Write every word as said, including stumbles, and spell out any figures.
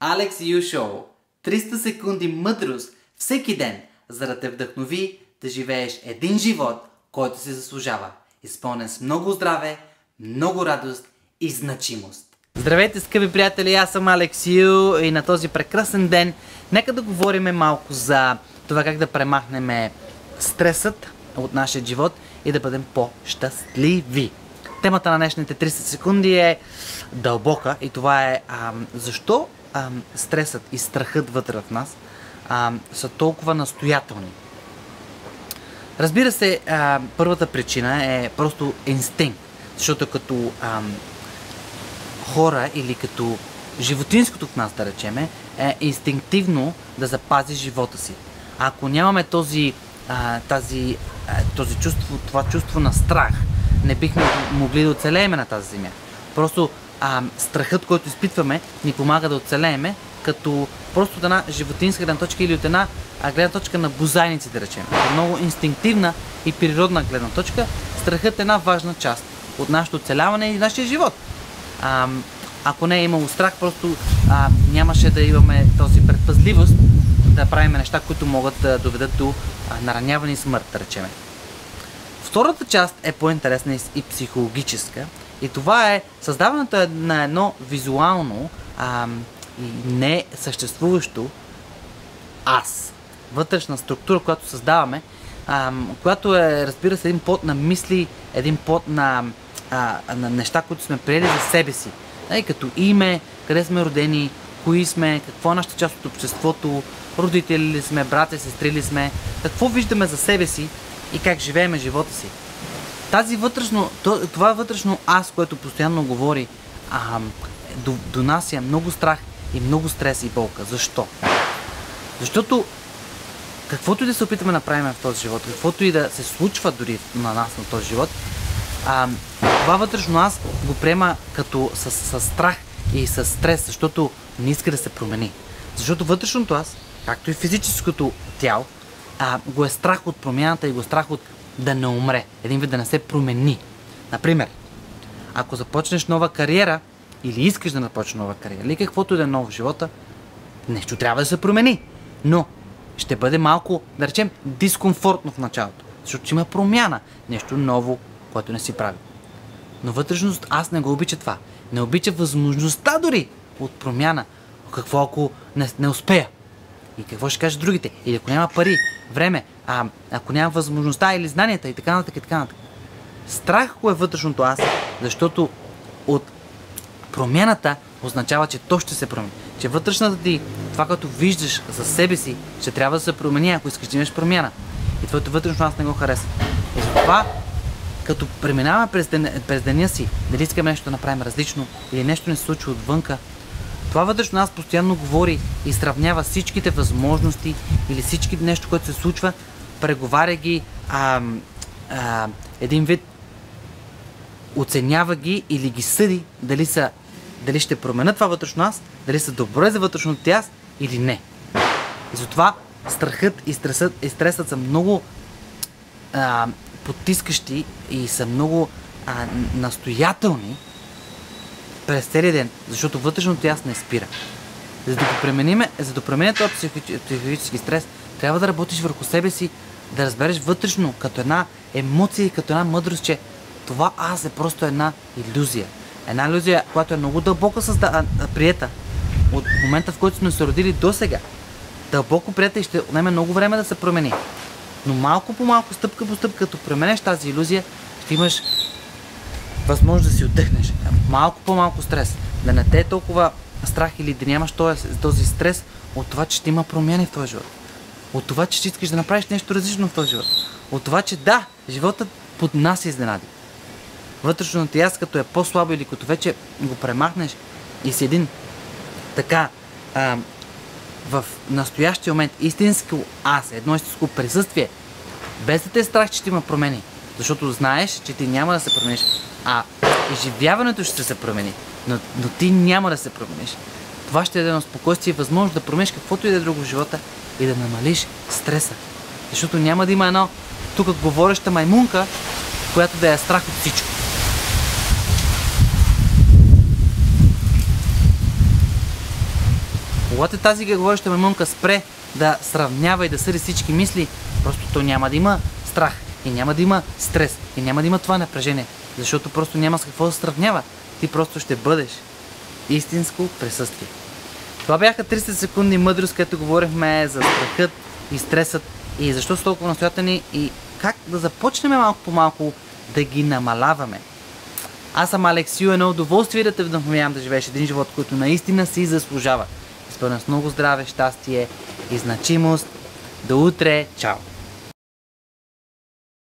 Алекс Ю Шоу. триста секунди мъдрост всеки ден, за да те вдъхнови да живееш един живот, който се заслужава. Изпълнен с много здраве, много радост и значимост. Здравейте, скъпи приятели, аз съм Алекс Ю и на този прекрасен ден нека да говорим малко за това как да премахнем стресът от нашия живот и да бъдем по-щастливи. Темата на днешните триста секунди е дълбока и това е ам, защо ам, стресът и страхът вътре в нас ам, са толкова настоятелни. Разбира се, ам, първата причина е просто инстинкт, защото като ам, хора или като животинското в нас, да речеме, е инстинктивно да запази живота си. А ако нямаме този, а, тази, а, този чувство, това чувство на страх, не бихме могли да оцелееме на тази земя. Просто а, страхът, който изпитваме, ни помага да оцелееме, като просто от една животинска гледна точка или от една а, гледна точка на бозайници, да речем. От много инстинктивна и природна гледна точка, страхът е една важна част от нашето оцеляване и нашия живот. А, ако не е имало страх, просто а, нямаше да имаме този предпазливост да правим неща, които могат да доведат до а, нараняване и смърт, да речеме. Втората част е по-интересна и психологическа и това е създаването на едно визуално а, и не съществуващо аз. Вътрешна структура, която създаваме, а, която е, разбира се, един плод на мисли, един плод на, а, на неща, които сме приели за себе си. Е, като име, къде сме родени, кои сме, какво е нашата част от обществото, родители ли сме, братя, сестри ли сме, какво виждаме за себе си и как живееме живота си. Тази вътрешно, това вътрешно аз, което постоянно говори, а, донася много страх и много стрес и болка. Защо? Защото каквото и да се опитаме да направим в този живот, каквото и да се случва дори на нас на този живот, а, това вътрешно аз го приема като с, с страх и с стрес, защото не иска да се промени. Защото вътрешното аз, както и физическото тяло, а, го е страх от промяната и го е страх от да не умре. Един вид да не се промени. Например, ако започнеш нова кариера или искаш да започнеш нова кариера, или каквото и да е ново в живота, нещо трябва да се промени. Но ще бъде малко, да речем, дискомфортно в началото. Защото има промяна. Нещо ново, което не си прави. Но вътрешност аз не го обича това. Не обича възможността дори от промяна. Какво ако не, не успея? И какво ще кажат другите? Или ако няма пари, време, а, ако няма възможността или знанията и така нататък и така нататък. Страх го е вътрешното аз, защото от промяната означава, че то ще се промени. Че вътрешната ти, това, което виждаш за себе си, ще трябва да се промени, ако искаш да имаш промяна. И твоето вътрешно аз не го харесва. И затова, като преминаваме през, ден, през деня си, дали искаме нещо да направим различно или нещо не се случва отвънка, това вътрешно нас постоянно говори и сравнява всичките възможности или всички нещо, което се случва, преговаря ги, а, а, един вид оценява ги или ги съди дали, са, дали ще променят това вътрешно аз, дали са добре за вътрешното ти аз или не. И затова страхът и стресът, и стресът са много а, потискащи и са много а, настоятелни през целия ден, защото вътрешното аз не спира. За да го премениме, за да променя този психологически стрес, трябва да работиш върху себе си, да разбереш вътрешно, като една емоция и като една мъдрост, че това аз е просто една илюзия. Една илюзия, която е много дълбоко създа... приета от момента, в който сме се родили до сега. Дълбоко приета и ще отнеме много време да се промени. Но малко по малко, стъпка по стъпка, като променеш тази илюзия, ще имаш възможност да си отдъхнеш. Малко по-малко стрес. Да не те е толкова страх или да нямаш този, този стрес от това, че ще има промяни в твоя живот. От това, че ще искаш да направиш нещо различно в твоя живот. От това, че да, животът поднася изненади. Вътрешното ти аз, като е по-слабо или като вече го премахнеш и си един така а, в настоящия момент истинско аз, едно истинско присъствие, без да те е страх, че ще има промени. Защото знаеш, че ти няма да се промениш, а изживяването ще се промени, но, но ти няма да се промениш. Това ще даде едно спокойствие и възможност да промениш каквото и да е друго в живота и да намалиш стреса. Защото няма да има едно тук говореща маймунка, която да е страх от всичко. Когато тази говореща маймунка спре да сравнява и да съди всички мисли, просто то няма да има страх и няма да има стрес и няма да има това напрежение, защото просто няма с какво да сравнява. Ти просто ще бъдеш истинско присъствие. Това бяха триста секунди мъдрост, където говорихме за страхът и стресът и защо са толкова настоятелни и как да започнем малко по малко да ги намаляваме. Аз съм Алекс Ю, едно удоволствие да те вдъхновявам да живееш един живот, който наистина си заслужава. Изпълнен с много здраве, щастие и значимост. До утре! Чао!